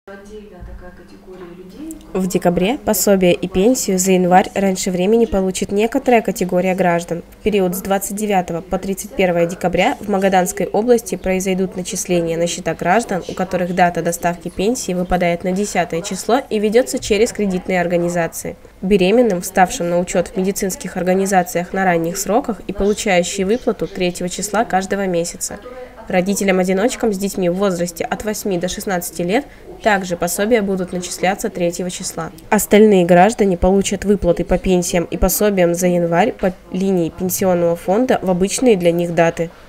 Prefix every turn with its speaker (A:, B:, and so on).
A: Отдельно такая категория людей.
B: В декабре пособие и пенсию за январь раньше времени получит некоторая категория граждан. В период с 29 по 31 декабря в Магаданской области произойдут начисления на счета граждан, у которых дата доставки пенсии выпадает на 10 число и ведется через кредитные организации. Беременным, вставшим на учет в медицинских организациях на ранних сроках и получающие выплату 3 числа каждого месяца. Родителям-одиночкам с детьми в возрасте от 8 до 16 лет также пособия будут начисляться 3 числа. Остальные граждане получат выплаты по пенсиям и пособиям за январь по линии пенсионного фонда в обычные для них даты.